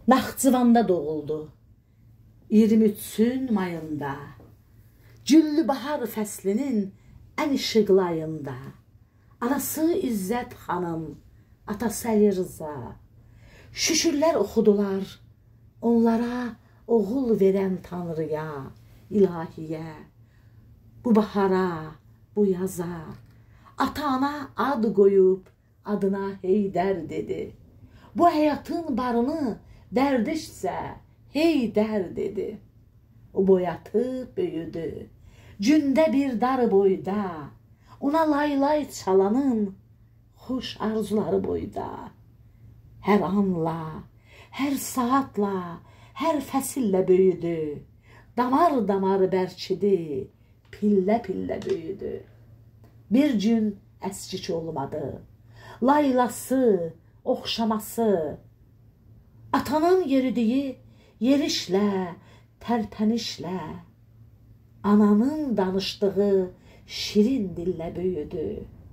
Naxçıvanda doğuldu 23-ün mayında, Güllü bahar fəslinin ən işıqlı ayında. Anası İzzət xanım, atası Əli Rıza, şükürlər oxudular onlara oğul verən Tanrıya, ilahiyə. Bu bahara, bu yaza, ata-ana ad qoyub adına Heydər dedi. Bu həyatın barını dərdişsə Heydər dedi. O boyatıb böyüdü, gündə bir dar boyda, ona laylay çalanın xoş arzuları boyda. Hər anla, hər saatla, hər fəsillə böyüdü, damar damar bərkidi, pillə pillə böyüdü. Bir gün əskik olmadı, laylası, oxşaması, atanın yeridiyi yerişlə, tərpənişlə, ananın danışdığı şirin dillə böyüdü.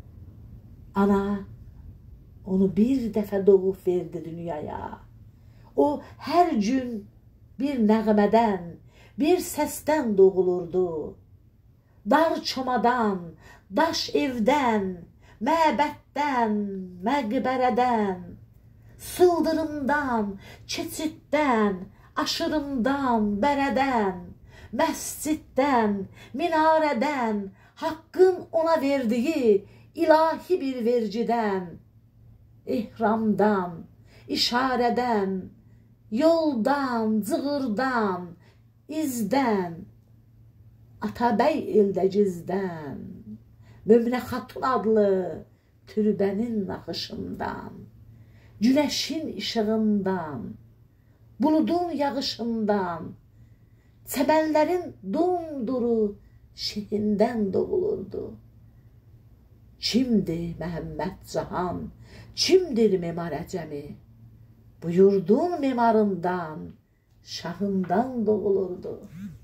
Ana onu bir dəfə doğub verdi dünyaya. O hər gün bir nəğmədən, bir səsdən doğulurdu. Dar çomadan, daş evdən, məbəddən, məqbərədən, sıldırımdan, keçiddən, aşırımdan, bərədən, məsciddən, minarədən, haqqın ona verdiyi ilahi bir vercidən, ehramdan, işarədən, yoldan, cığırdan, izdən, Atabəy eldəcizdən, Möminə Xatun adlı türbənin naxışından, güneşin işığından, buludun yağışından, çəmənlərin dumduru şehindən doğulurdu. Kimdir Məhəmməd Cahan, kimdir memar əcəmi? Bu yurdun memarından, şahından doğulurdu.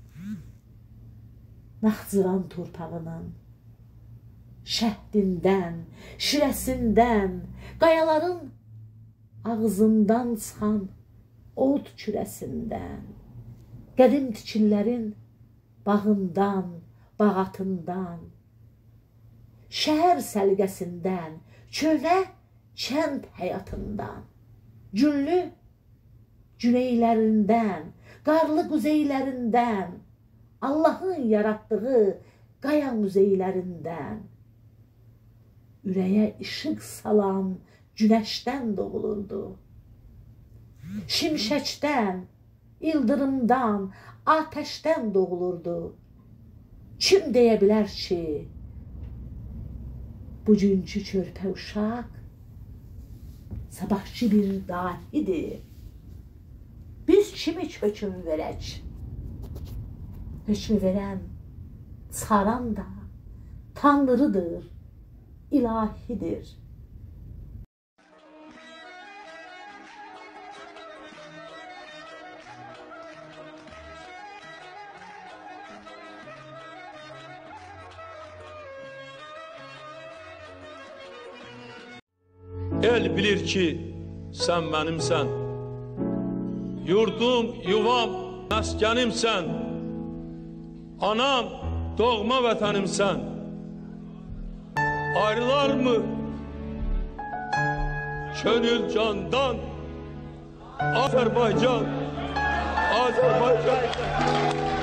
Naxçıvan torpağının şəhdindən, şirəsindən, qayaların ağzından çıxan od kürəsindən, qədim tikillərin bağından, bağatından, şəhər səliqəsindən, köhnə kənd həyatından, günlü güneylərindən, qarlı quzeylərindən, Allahın yaratdığı qaya müzeylərindən, ürəyə işıq salan günəşdən doğulurdu. Şimşəkdən, ildırımdan, atəşdən doğulurdu. Kim deyə bilər ki, bugünkü körpə uşaq sabahçı bir dahidir. Biz kimi hökm verək? Hökmü verən, çıxaran da Tanrıdır, ilahidir. El bilir ki, sən mənimsən, yurdum, yuvam, məskənimsən, anam, doğma vətənimsən. Ayrılar mı könül candan, Azərbaycan, Azərbaycan.